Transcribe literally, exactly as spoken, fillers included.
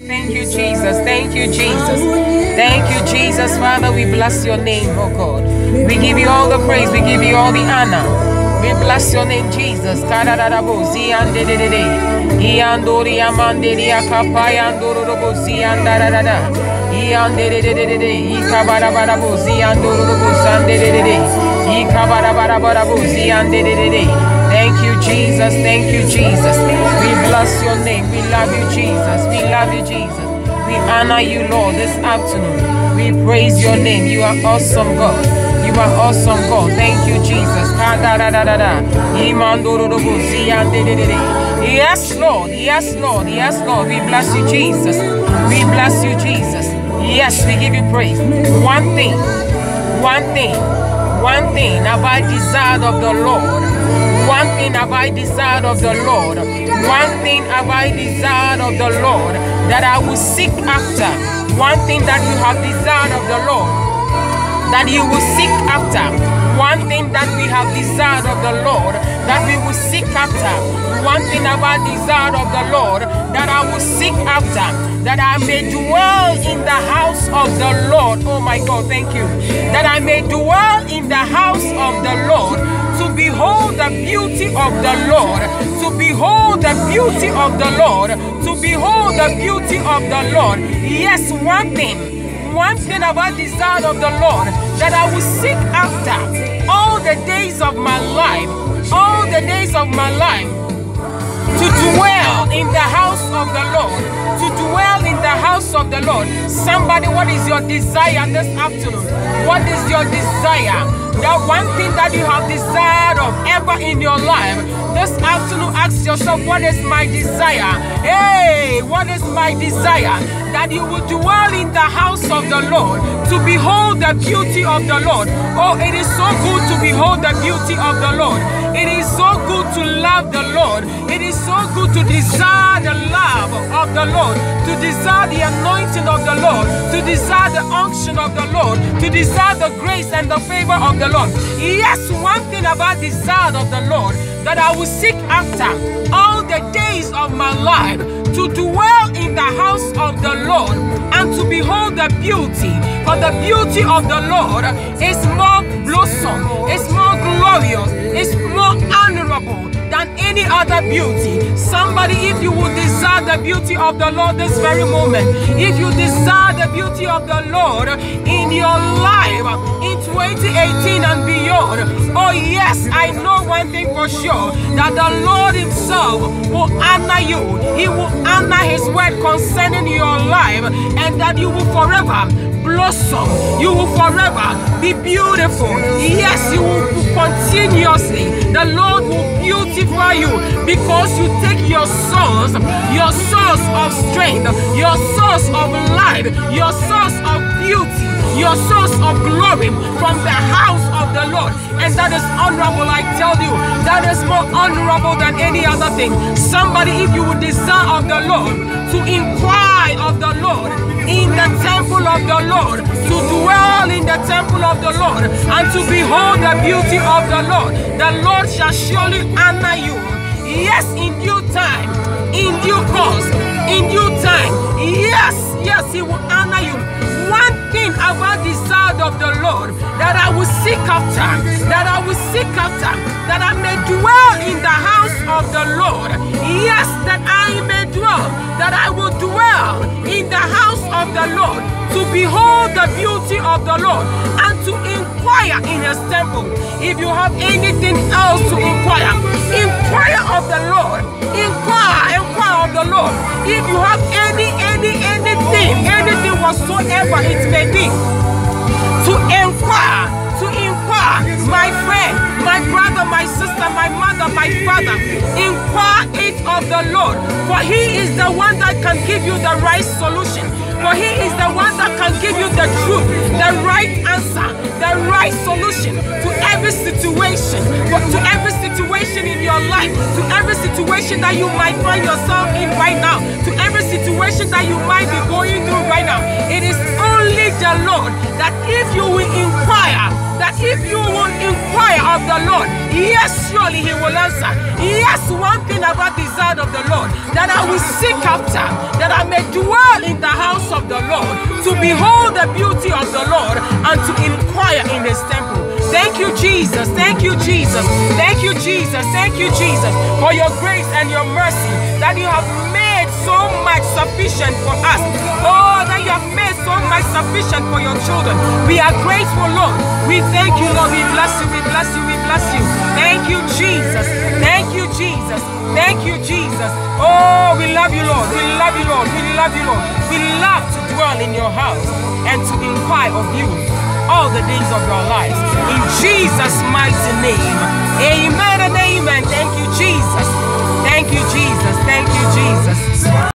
Thank you, Jesus. Thank you, Jesus. Thank you, Jesus. Father, we bless your name, oh God. We give you all the praise. We give you all the honor. We bless your name, Jesus. Thank you, Jesus. Thank you, Jesus. We bless your name. We love you, Jesus. We love you, Jesus. We honor you, Lord, this afternoon. We praise your name. You are awesome, God. You are awesome, God. Thank you, Jesus. Yes, Lord. Yes, Lord. Yes, Lord. We bless you, Jesus. We bless you, Jesus. Yes, we give you praise. One thing, one thing, one thing have I desired of the Lord. One thing have I desired of the Lord. One thing have I desired of the Lord, that I will seek after. One thing that you have desired of the Lord, that you will seek after. One thing that we have desired of the Lord, that we will seek after. One thing have I desired of the Lord, that I will seek after, that I may dwell in the house of the Lord. Oh my God, thank you. That I may dwell in the house of the Lord, to behold the beauty of the Lord, to behold the beauty of the Lord, to behold the beauty of the Lord. Yes, one thing, one thing have I desired of the Lord, that I will seek after all the days of my life, all the days of my life, to dwell in the house of the Lord, to dwell in the house of the Lord. Somebody, what is your desire this afternoon? What is your desire? That one thing that you have desired of ever in your life. This afternoon, ask yourself, what is my desire? Hey, what is my desire? That you will dwell in the house of the Lord, to behold the beauty of the Lord. Oh, it is so good to behold the beauty of the Lord. It is so good to love the Lord. It is so good to desire the love of the Lord, to desire the anointing of the Lord, to desire the unction of the Lord, to desire the grace and the favor of the Lord. Yes, one thing about desire of the Lord, that I will seek after all the days of my life, to dwell in the house of the Lord and to behold the beauty. For the beauty of the Lord is more blossom, it's more glorious, it's more honorable than any other beauty. Somebody, if you would desire the beauty of the Lord this very moment, if you desire the beauty of the Lord in your life in twenty eighteen and beyond, oh yes, I know one thing for sure, that the Lord himself will honor you. He will honor his word concerning your life, and that you will forever blossom. You will forever be beautiful. Yes, you will continuously. The Lord will beautify you, because you take your source, your source of strength, your source of life, your source of beauty, your source of glory from the house of the Lord. And that is honorable, I tell you. That is more honorable than any other thing. Somebody, if you would desire of the Lord, to inquire of the Lord in the temple of the Lord, to dwell in the temple of the Lord, and to behold the beauty of the Lord, the Lord shall surely honor you. Yes, in due time, in due course, in due time. Yes, yes, he will honor you. One thing have I desired of the Lord, that I will seek after, that I will seek after, that I may dwell in the house of the Lord. Yes, that I may dwell, that I will dwell in the house of the Lord, to behold the beauty of the Lord, and to inquire in his temple. If you have anything else to inquire, inquire of the Lord. Inquire, inquire of the Lord. If you have any, any, anything, anything whatsoever it may be, to inquire, to inquire, my friend, my brother, my sister, my mother, my father, inquire it of the Lord, for he is the one that can give you the right solution. For he is the one that can give you the truth, the right answer, the right solution to every situation, to every situation in your life, to every situation that you might find yourself in right now, to every situation that you might be going through right now. It is only the Lord that if you will inquire, that if you will inquire of the Lord, yes, surely he will answer. Yes, one thing about desire of the Lord, that I will seek after, that I may dwell in house of the Lord, to behold the beauty of the Lord, and to inquire in his temple. Thank you, Jesus. Thank you, Jesus. Thank you, Jesus. Thank you, Jesus, for your grace and your mercy that you have made so much sufficient for us. Oh, that you have made so much sufficient for your children. We are grateful, Lord. We thank you, Lord. We bless you. We bless you. We bless you. Thank you, Jesus. Thank you, Jesus. Thank you, Jesus. Oh, we love you, Lord. We love you, Lord. We love you, Lord. We love to dwell in your house and to inquire of you all the days of your lives. In Jesus' mighty name. Amen and amen. Thank you, Jesus. Thank you, Jesus. Thank you, Jesus.